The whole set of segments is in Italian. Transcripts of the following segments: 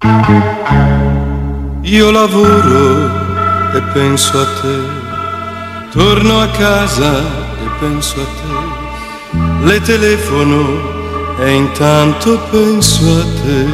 Io lavoro e penso a te, torno a casa e penso a te, le telefono e intanto penso a te.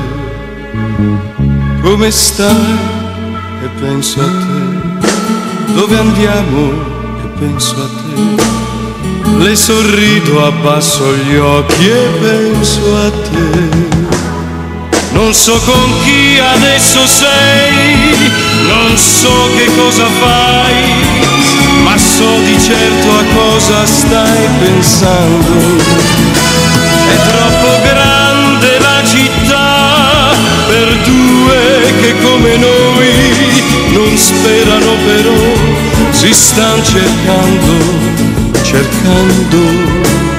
Come stai? E penso a te. Dove andiamo? E penso a te. Le sorrido, abbasso gli occhi e penso a te. Non so con chi adesso sei, non so che cosa fai, ma so di certo a cosa stai pensando. È troppo grande la città per due che come noi non sperano però, si stan cercando, cercando.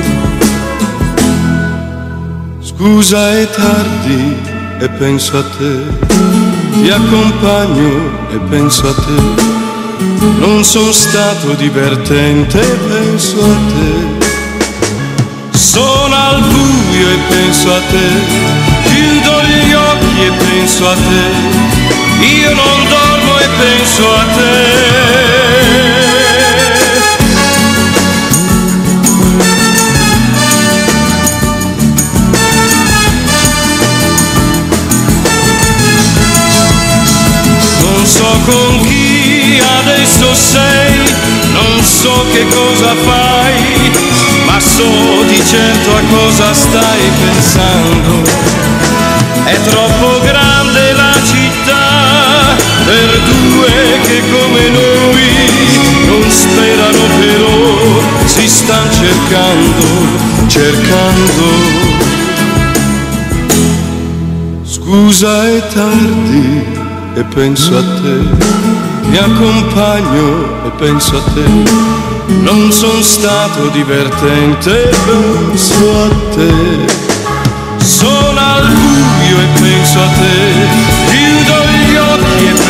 Scusa è tardi e penso a te, ti accompagno e penso a te, non sono stato divertente e penso a te. Sono al buio e penso a te, chiudo gli occhi e penso a te, io non dormo e penso a te. Non so con chi adesso sei, non so che cosa fai, ma so di certo a cosa stai pensando. È troppo grande la città per due che come noi non sperano però, si stan cercando, cercando. Scusa è tardi e penso a te, ti accompagno e penso a te, non son stato divertente e penso a te. Sono al buio e penso a te, chiudo gli occhi e penso